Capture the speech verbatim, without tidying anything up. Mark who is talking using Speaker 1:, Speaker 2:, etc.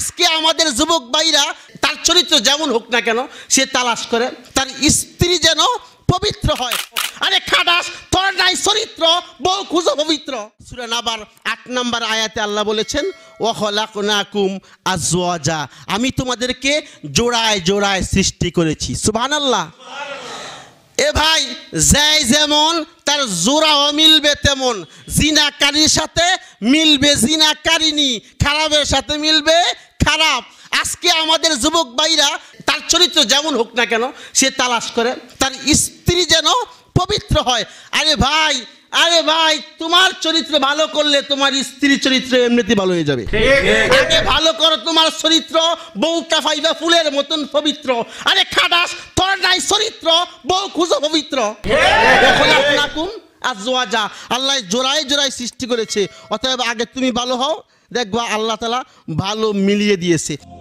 Speaker 1: আজকে আমাদের যুবক ভাইরা তার চরিত্র যেমন হোক না কেন সে তালাশ করে তার স্ত্রী যেন পবিত্র হয়। আরে খাটাস, তোর নাই চরিত্র, বউ খুঁজো পবিত্র। সূরা নাবার আট নম্বর আয়াতে আল্লাহ বলেছেন ওয়া খলাকনাকুম আজওয়াজা, আমি তোমাদেরকে জোড়ায় জোড়ায় সৃষ্টি করেছি। সুবহানাল্লাহ। এ ভাই, যাই যেমন তার জোড়াও মিলবে তেমন। জিনাকারীর সাথে মিলবে জিনাকারিনী, খারাপের সাথে মিলবে খারাপ। আজকে আমাদের যুবক ভাইরা তার চরিত্র যেমন হোক না কেন সে তালাশ করে তার স্ত্রী যেন পবিত্র হয়। আরে ভাই, আরে ভাই, তোমার চরিত্র ভালো করলে তোমার স্ত্রীর চরিত্র এমনিতে ভালো হয়ে যাবে। আগে ভালো করো তোমার চরিত্র, বউটা পাইবা ফুলের মতন পবিত্র। আরে খাটাস, তোর নাই চরিত্র, বউ খুঁজো পবিত্র। আজওয়াজা, আল্লাহ জোড়ায় জোড়ায় সৃষ্টি করেছে। অতএব আগে তুমি ভালো হও, দেখবা আল্লাহ তাআলা ভালো মিলিয়ে দিয়েছে।